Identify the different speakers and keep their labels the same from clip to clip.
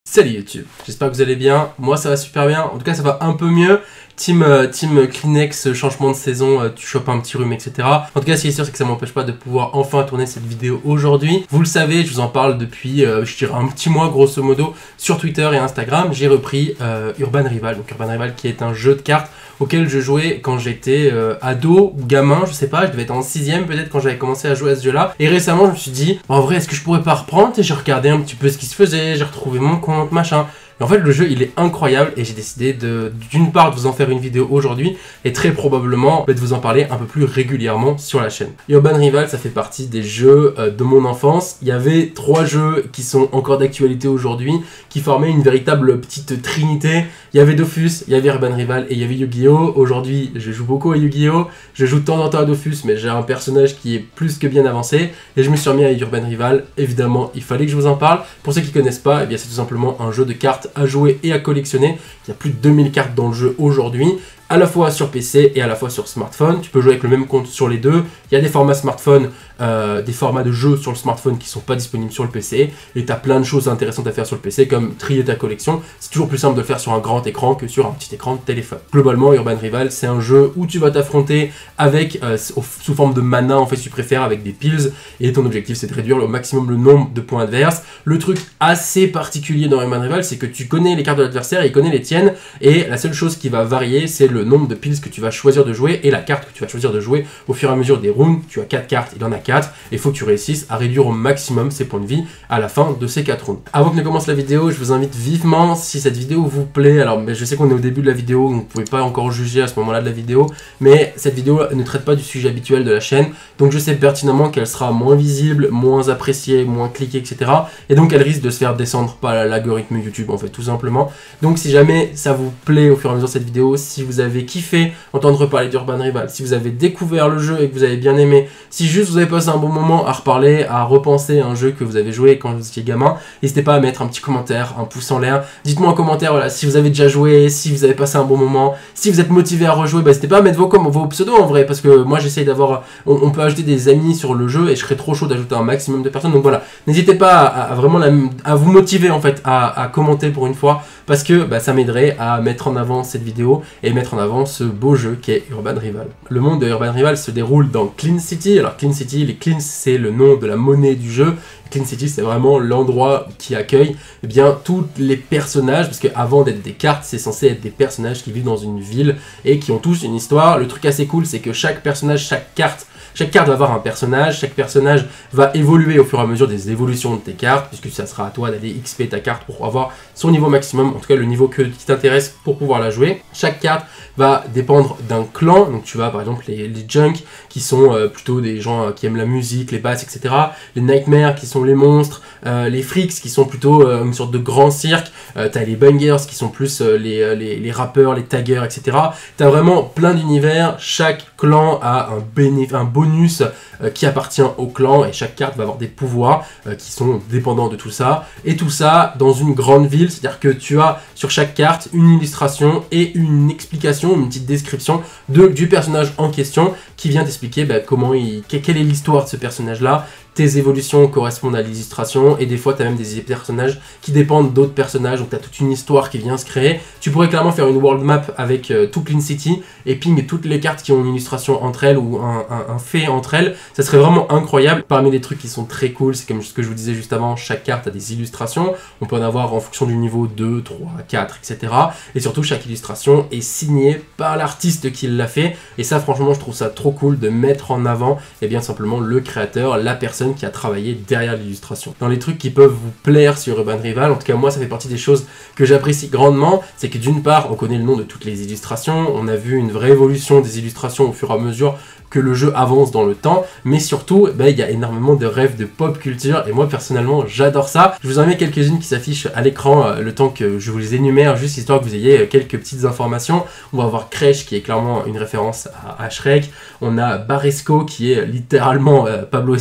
Speaker 1: Salut YouTube, j'espère que vous allez bien, moi ça va super bien, en tout cas ça va un peu mieux. Team Kleenex, changement de saison, tu chopes un petit rhume, etc. En tout cas, ce qui est sûr, c'est que ça m'empêche pas de pouvoir enfin tourner cette vidéo aujourd'hui. Vous le savez, je vous en parle depuis, je dirais, un petit mois, grosso modo, sur Twitter et Instagram. J'ai repris Urban Rival. Donc Urban Rival qui est un jeu de cartes auquel je jouais quand j'étais ado ou gamin, je sais pas, je devais être en 6ème peut-être quand j'avais commencé à jouer à ce jeu-là. Et récemment, je me suis dit, en vrai, est-ce que je pourrais pas reprendre? Et j'ai regardé un petit peu ce qui se faisait, j'ai retrouvé mon compte, machin. Et en fait, le jeu, il est incroyable et j'ai décidé d'une part de vous en faire une vidéo aujourd'hui et très probablement de vous en parler un peu plus régulièrement sur la chaîne. Urban Rival, ça fait partie des jeux de mon enfance. Il y avait 3 jeux qui sont encore d'actualité aujourd'hui, qui formaient une véritable petite trinité. Il y avait Dofus, il y avait Urban Rival et il y avait Yu-Gi-Oh! Aujourd'hui, je joue beaucoup à Yu-Gi-Oh! Je joue de temps en temps à Dofus, mais j'ai un personnage qui est plus que bien avancé et je me suis remis à Urban Rival. Évidemment, il fallait que je vous en parle. Pour ceux qui ne connaissent pas, eh bien c'est tout simplement un jeu de cartes à jouer et à collectionner. Il y a plus de 2000 cartes dans le jeu aujourd'hui, à la fois sur PC et à la fois sur smartphone. Tu peux jouer avec le même compte sur les deux. Il y a des formats smartphone, des formats de jeu sur le smartphone qui ne sont pas disponibles sur le PC. Et tu as plein de choses intéressantes à faire sur le PC, comme trier ta collection. C'est toujours plus simple de le faire sur un grand écran que sur un petit écran de téléphone. Globalement, Urban Rival, c'est un jeu où tu vas t'affronter avec, sous forme de mana, en fait, si tu préfères, avec des pills. Et ton objectif, c'est de réduire au maximum le nombre de points adverses. Le truc assez particulier dans Urban Rival, c'est que tu connais les cartes de l'adversaire et il connaît les tiennes. Et la seule chose qui va varier, c'est le nombre de pills que tu vas choisir de jouer et la carte que tu vas choisir de jouer au fur et à mesure des rounds. Tu as 4 cartes, il en a 4 et il faut que tu réussisses à réduire au maximum ses points de vie à la fin de ces 4 rounds. Avant que ne commence la vidéo, je vous invite vivement, si cette vidéo vous plaît, alors je sais qu'on est au début de la vidéo, donc vous ne pouvez pas encore juger à ce moment-là de la vidéo, mais cette vidéo ne traite pas du sujet habituel de la chaîne, donc je sais pertinemment qu'elle sera moins visible, moins appréciée, moins cliquée, etc. Et donc elle risque de se faire descendre par l'algorithme YouTube en fait, tout simplement. Donc si jamais ça vous plaît au fur et à mesure de cette vidéo, si vous avez kiffé entendre parler d'Urban Rival, si vous avez découvert le jeu et que vous avez bien aimé, si juste vous avez passé un bon moment à reparler, à repenser à un jeu que vous avez joué quand vous étiez gamin, n'hésitez pas à mettre un petit commentaire, un pouce en l'air. Dites-moi en commentaire voilà, si vous avez déjà joué, si vous avez passé un bon moment, si vous êtes motivé à rejouer, n'hésitez pas à mettre vos pseudos en vrai, parce que moi j'essaye d'avoir, on peut ajouter des amis sur le jeu et je serais trop chaud d'ajouter un maximum de personnes, donc voilà, n'hésitez pas à vraiment à vous motiver en fait, à commenter pour une fois, parce que ça m'aiderait à mettre en avant cette vidéo et mettre en avant ce beau jeu qui est Urban Rival. Le monde de Urban Rival se déroule dans Clean City. Alors Clean City, les Cleans c'est le nom de la monnaie du jeu. Clean City c'est vraiment l'endroit qui accueille tous les personnages, parce qu'avant d'être des cartes, c'est censé être des personnages qui vivent dans une ville et qui ont tous une histoire. Le truc assez cool, c'est que chaque personnage, chaque carte va avoir un personnage, chaque personnage va évoluer au fur et à mesure des évolutions de tes cartes, puisque ça sera à toi d'aller XP ta carte pour avoir son niveau maximum, en tout cas le niveau qui t'intéresse pour pouvoir la jouer. Chaque carte va dépendre d'un clan, donc tu as par exemple les Junks qui sont plutôt des gens qui aiment la musique, les basses, etc. Les Nightmares qui sont les monstres, les Freaks qui sont plutôt une sorte de grand cirque, t'as les Bangers qui sont plus les rappeurs, les taggers, etc. T'as vraiment plein d'univers, chaque clan a un bonus qui appartient au clan et chaque carte va avoir des pouvoirs qui sont dépendants de tout ça. Et tout ça dans une grande ville, c'est-à-dire que tu as sur chaque carte une illustration et une explication, une petite description du personnage en question qui vient t'expliquer quelle est l'histoire de ce personnage-là. Tes évolutions correspondent à l'illustration et des fois tu as même des personnages qui dépendent d'autres personnages, donc tu as toute une histoire qui vient se créer. Tu pourrais clairement faire une world map avec tout Clean City et ping toutes les cartes qui ont une illustration entre elles ou un fait entre elles. Ça serait vraiment incroyable. Parmi les trucs qui sont très cool, c'est comme ce que je vous disais juste avant, chaque carte a des illustrations. On peut en avoir en fonction du niveau 2, 3, 4, etc. Et surtout chaque illustration est signée par l'artiste qui l'a fait. Et ça franchement je trouve ça trop cool de mettre en avant bien simplement le créateur, la personne qui a travaillé derrière l'illustration. Dans les trucs qui peuvent vous plaire sur Urban Rival, en tout cas moi ça fait partie des choses que j'apprécie grandement, c'est que d'une part on connaît le nom de toutes les illustrations, on a vu une vraie évolution des illustrations au fur et à mesure que le jeu avance dans le temps, mais surtout il y a énormément de rêves de pop culture et moi personnellement j'adore ça. Je vous en mets quelques-unes qui s'affichent à l'écran le temps que je vous les énumère, juste histoire que vous ayez quelques petites informations. On va avoir Crash qui est clairement une référence à Shrek, on a Barresco qui est littéralement Pablo Escobar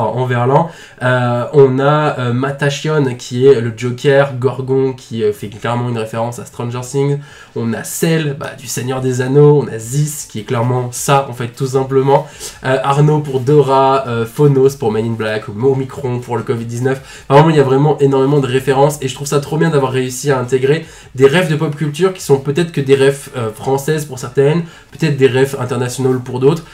Speaker 1: part en verlan. On a Matation qui est le Joker, Gorgon qui fait clairement une référence à Stranger Things. On a Cell du Seigneur des Anneaux, on a Zis qui est clairement ça en fait tout simplement. Arnaud pour Dora, Phonos pour Men in Black, Omicron pour le Covid-19. Vraiment il y a vraiment énormément de références et je trouve ça trop bien d'avoir réussi à intégrer des refs de pop culture qui sont peut-être que des refs françaises pour certaines, peut-être des refs internationaux pour d'autres,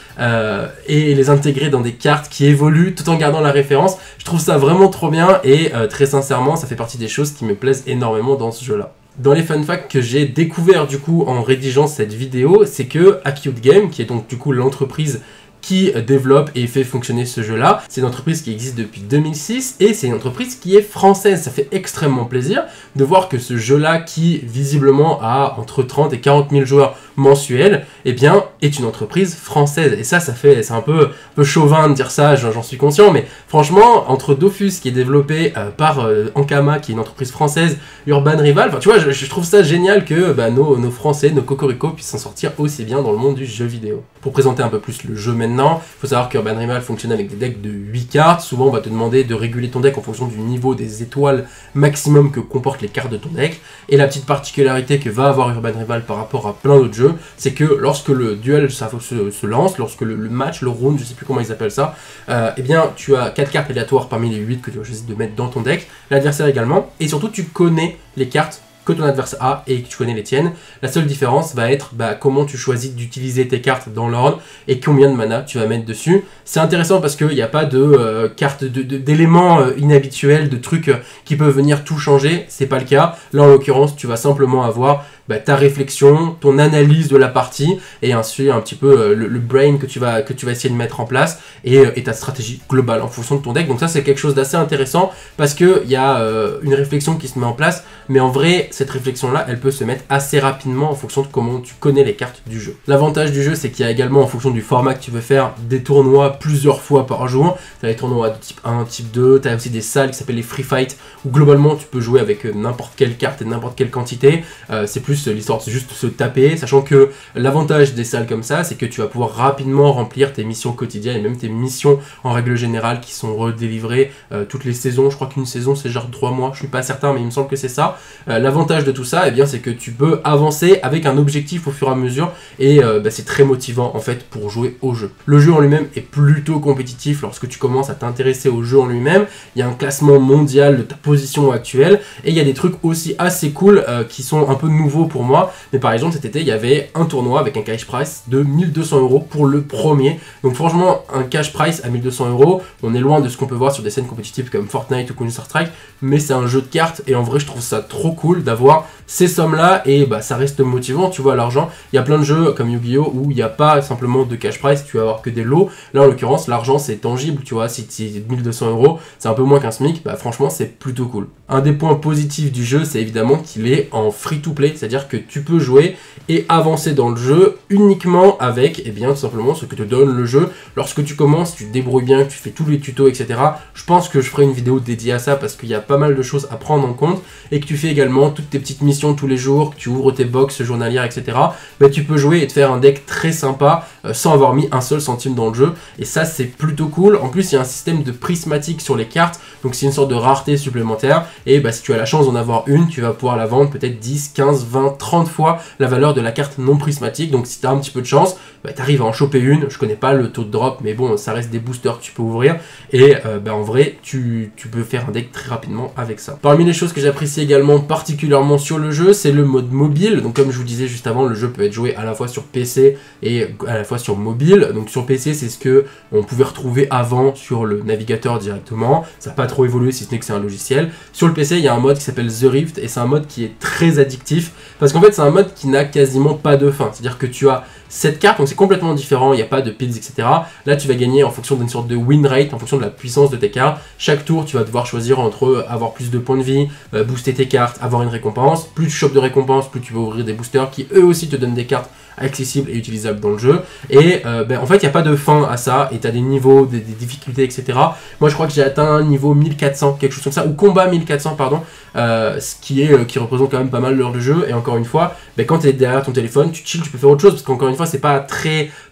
Speaker 1: et les intégrer dans des cartes qui évoluent tout en gardant la référence. Je trouve ça vraiment trop bien et très sincèrement ça fait partie des choses qui me plaisent énormément dans ce jeu là. Dans les fun facts que j'ai découvert du coup en rédigeant cette vidéo, c'est que Acute Game, qui est donc du coup l'entreprise qui développe et fait fonctionner ce jeu-là. C'est une entreprise qui existe depuis 2006 et c'est une entreprise qui est française. Ça fait extrêmement plaisir de voir que ce jeu-là, qui visiblement a entre 30 et 40 000 joueurs mensuels, eh bien, est une entreprise française. Et ça c'est un peu chauvin de dire ça, j'en suis conscient, mais franchement, entre Dofus, qui est développé par Ankama, qui est une entreprise française, Urban Rival, tu vois, je trouve ça génial que nos Français, nos Cocorico puissent s'en sortir aussi bien dans le monde du jeu vidéo. Pour présenter un peu plus le jeu maintenant, il faut savoir qu'Urban Rival fonctionne avec des decks de 8 cartes. Souvent, on va te demander de réguler ton deck en fonction du niveau des étoiles maximum que comportent les cartes de ton deck. Et la petite particularité que va avoir Urban Rival par rapport à plein d'autres jeux, c'est que lorsque le duel se lance, lorsque le match, le round, je sais plus comment ils appellent ça, eh bien, tu as 4 cartes aléatoires parmi les 8 que tu vas choisir de mettre dans ton deck, l'adversaire également, et surtout tu connais les cartes que ton adversaire a et que tu connais les tiennes. La seule différence va être comment tu choisis d'utiliser tes cartes dans l'ordre et combien de mana tu vas mettre dessus. C'est intéressant parce qu'il n'y a pas de cartes d'éléments inhabituels, de trucs qui peuvent venir tout changer. C'est pas le cas. Là en l'occurrence tu vas simplement avoir ta réflexion, ton analyse de la partie et ainsi un petit peu le brain que tu vas essayer de mettre en place et ta stratégie globale en fonction de ton deck. Donc ça c'est quelque chose d'assez intéressant parce qu'il y a une réflexion qui se met en place, mais en vrai cette réflexion là elle peut se mettre assez rapidement en fonction de comment tu connais les cartes du jeu. L'avantage du jeu c'est qu'il y a également en fonction du format que tu veux faire des tournois plusieurs fois par jour. Tu as les tournois de type 1, type 2, tu as aussi des salles qui s'appellent les free fight où globalement tu peux jouer avec n'importe quelle carte et n'importe quelle quantité. C'est plus l'histoire c'est juste se taper, sachant que l'avantage des salles comme ça c'est que tu vas pouvoir rapidement remplir tes missions quotidiennes et même tes missions en règle générale qui sont redélivrées toutes les saisons. Je crois qu'une saison c'est genre 3 mois, je suis pas certain mais il me semble que c'est ça. L'avantage de tout ça eh bien c'est que tu peux avancer avec un objectif au fur et à mesure et c'est très motivant en fait pour jouer au jeu. Le jeu en lui-même est plutôt compétitif lorsque tu commences à t'intéresser au jeu en lui-même. Il y a un classement mondial de ta position actuelle et il y a des trucs aussi assez cool qui sont un peu nouveaux pour moi, mais par exemple cet été il y avait un tournoi avec un cash price de 1200 € pour le premier. Donc franchement un cash price à 1200 €, on est loin de ce qu'on peut voir sur des scènes compétitives comme Fortnite ou Counter-Strike, mais c'est un jeu de cartes et en vrai je trouve ça trop cool d'avoir ces sommes là et ça reste motivant, tu vois. L'argent, il y a plein de jeux comme Yu-Gi-Oh où il n'y a pas simplement de cash price, tu vas avoir que des lots. Là en l'occurrence l'argent c'est tangible, tu vois, si c'est 1200 €, c'est un peu moins qu'un SMIC, franchement c'est plutôt cool. Un des points positifs du jeu c'est évidemment qu'il est en free to play, c'est-à-dire que tu peux jouer et avancer dans le jeu uniquement avec tout simplement ce que te donne le jeu. Lorsque tu commences, tu te débrouilles bien, tu fais tous les tutos etc. Je pense que je ferai une vidéo dédiée à ça parce qu'il y a pas mal de choses à prendre en compte et que tu fais également toutes tes petites missions tous les jours, que tu ouvres tes box journalières etc. Tu peux jouer et te faire un deck très sympa sans avoir mis un seul centime dans le jeu et ça c'est plutôt cool. En plus il y a un système de prismatique sur les cartes, donc c'est une sorte de rareté supplémentaire et si tu as la chance d'en avoir une, tu vas pouvoir la vendre peut-être 10, 15, 20, 30 fois la valeur de la carte non prismatique. Donc si tu as un petit peu de chance, tu arrives à en choper une. Je connais pas le taux de drop, mais bon, ça reste des boosters que tu peux ouvrir. Et en vrai, tu peux faire un deck très rapidement avec ça. Parmi les choses que j'apprécie également particulièrement sur le jeu, c'est le mode mobile. Donc comme je vous disais juste avant, le jeu peut être joué à la fois sur PC et à la fois sur mobile. Donc sur PC, c'est ce que on pouvait retrouver avant sur le navigateur directement. Ça n'a pas trop évolué si ce n'est que c'est un logiciel. Sur le PC, il y a un mode qui s'appelle The Rift et c'est un mode qui est très addictif parce qu'en fait, c'est un mode qui n'a quasiment pas de fin. C'est-à-dire que tu as cette carte, donc c'est complètement différent, il n'y a pas de pills, etc. Là, tu vas gagner en fonction d'une sorte de win rate, en fonction de la puissance de tes cartes. Chaque tour, tu vas devoir choisir entre avoir plus de points de vie, booster tes cartes, avoir une récompense. Plus tu chopes de récompenses, plus tu vas ouvrir des boosters qui eux aussi te donnent des cartes accessibles et utilisables dans le jeu. Et en fait, il n'y a pas de fin à ça, et tu as des niveaux, des difficultés, etc. Moi, je crois que j'ai atteint un niveau 1400, quelque chose comme ça, ou combat 1400, pardon, ce qui représente quand même pas mal l'heure de jeu. Et encore une fois, quand tu es derrière ton téléphone, tu chill, tu peux faire autre chose, parce qu'encore une fois, c'est pas très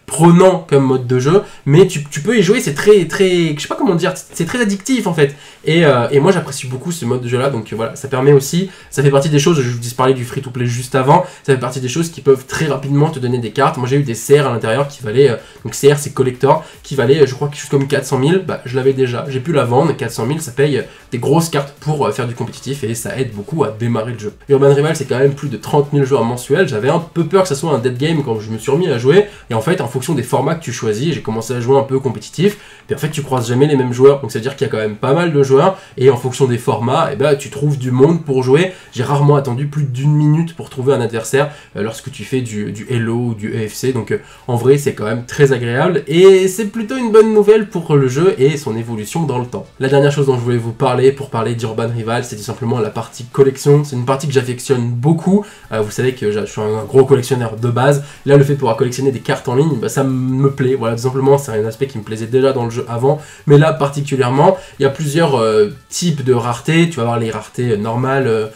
Speaker 1: prenant comme mode de jeu, mais tu peux y jouer, c'est très, je sais pas comment dire, c'est très addictif en fait. Et moi j'apprécie beaucoup ce mode de jeu là, donc voilà, ça permet aussi, ça fait partie des choses, je vous parlais du free to play juste avant, ça fait partie des choses qui peuvent très rapidement te donner des cartes. Moi j'ai eu des CR à l'intérieur qui valaient, donc CR c'est collector, qui valaient je crois quelque chose comme 400 000, bah je l'avais déjà, j'ai pu la vendre, 400 000 ça paye des grosses cartes pour faire du compétitif et ça aide beaucoup à démarrer le jeu. Urban Rival c'est quand même plus de 30 000 joueurs mensuels, j'avais un peu peur que ça soit un dead game quand je me suis remis à jouer, et en fait en fonction des formats que tu choisis, j'ai commencé à jouer un peu compétitif, et en fait tu croises jamais les mêmes joueurs, donc ça veut dire qu'il y a quand même pas mal de joueurs, et en fonction des formats, et ben, tu trouves du monde pour jouer. J'ai rarement attendu plus d'1 minute pour trouver un adversaire lorsque tu fais du Elo ou du EFC, donc en vrai c'est quand même très agréable, et c'est plutôt une bonne nouvelle pour le jeu et son évolution dans le temps. La dernière chose dont je voulais vous parler pour parler d'Urban Rival, c'est tout simplement la partie collection. C'est une partie que j'affectionne beaucoup, vous savez que je suis un gros collectionneur de base, là le fait de pouvoir collectionner des cartes en ligne, bah, ça me plaît, voilà, tout simplement c'est un aspect qui me plaisait déjà dans le jeu avant, mais là particulièrement, il y a plusieurs types de raretés. Tu vas avoir les raretés normales,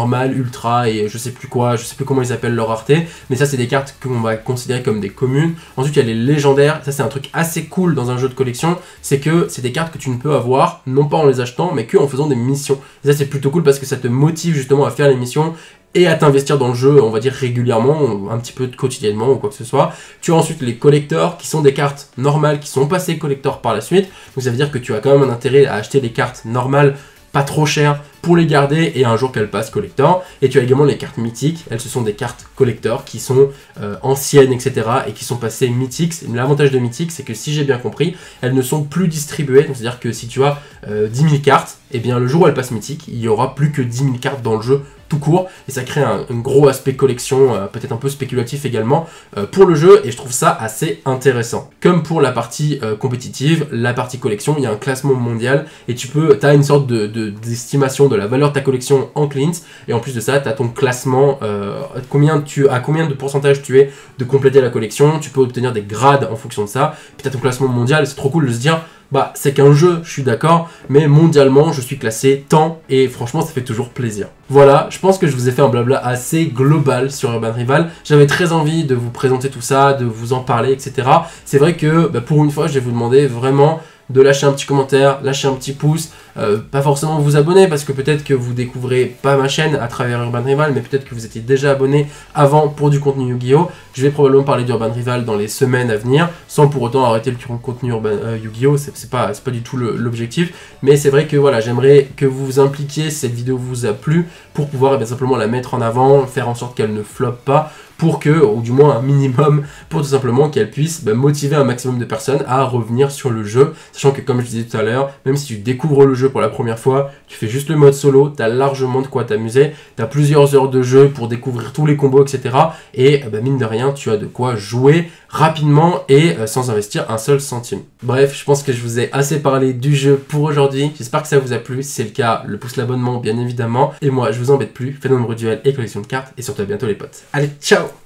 Speaker 1: ultra et je sais plus quoi, je sais plus comment ils appellent leur rareté, mais ça c'est des cartes qu'on va considérer comme des communes. Ensuite il y a les légendaires, ça c'est un truc assez cool dans un jeu de collection, c'est que c'est des cartes que tu ne peux avoir, non pas en les achetant, mais que en faisant des missions. Et ça c'est plutôt cool parce que ça te motive justement à faire les missions et à t'investir dans le jeu, on va dire régulièrement, un petit peu quotidiennement ou quoi que ce soit. Tu as ensuite les collectors, qui sont des cartes normales, qui sont passées collector par la suite. Donc ça veut dire que tu as quand même un intérêt à acheter des cartes normales, pas trop chères, pour les garder et un jour qu'elles passent collector. Et tu as également les cartes mythiques, elles ce sont des cartes collector qui sont anciennes, etc. et qui sont passées mythiques. L'avantage de mythique, c'est que si j'ai bien compris, elles ne sont plus distribuées. Donc c'est-à-dire que si tu as 10 000 cartes, et bien le jour où elles passent mythiques, il n'y aura plus que 10 000 cartes dans le jeu tout court, et ça crée un gros aspect collection, peut-être un peu spéculatif également, pour le jeu, et je trouve ça assez intéressant. Comme pour la partie compétitive, la partie collection, il y a un classement mondial, et tu as une sorte d'estimation de la valeur de ta collection en cleans, et en plus de ça, tu as ton classement, à combien de pourcentage tu es de compléter la collection, tu peux obtenir des grades en fonction de ça, puis tu as ton classement mondial, c'est trop cool de se dire, bah c'est qu'un jeu, je suis d'accord, mais mondialement je suis classé tant, et franchement ça fait toujours plaisir. Voilà, je pense que je vous ai fait un blabla assez global sur Urban Rival. J'avais très envie de vous présenter tout ça, de vous en parler, etc. C'est vrai que pour une fois je vais vous demander vraiment de lâcher un petit commentaire, lâcher un petit pouce, pas forcément vous abonner parce que peut-être que vous découvrez pas ma chaîne à travers Urban Rival, mais peut-être que vous étiez déjà abonné avant pour du contenu Yu-Gi-Oh! Je vais probablement parler d'Urban Rival dans les semaines à venir, sans pour autant arrêter le contenu Yu-Gi-Oh! C'est pas du tout l'objectif, mais c'est vrai que voilà, j'aimerais que vous vous impliquiez si cette vidéo vous a plu, pour pouvoir simplement la mettre en avant, faire en sorte qu'elle ne floppe pas, pour que, ou du moins un minimum, pour tout simplement qu'elle puisse motiver un maximum de personnes à revenir sur le jeu, sachant que comme je disais tout à l'heure, même si tu découvres le jeu pour la première fois, tu fais juste le mode solo, tu as largement de quoi t'amuser, tu as plusieurs heures de jeu pour découvrir tous les combos, etc. Et mine de rien, tu as de quoi jouer rapidement et sans investir un seul centime. Bref, je pense que je vous ai assez parlé du jeu pour aujourd'hui, j'espère que ça vous a plu, si c'est le cas, le pouce l'abonnement bien évidemment, et moi je vous embête plus, faites de nombreux duels et collection de cartes, et surtout à bientôt les potes. Allez, ciao!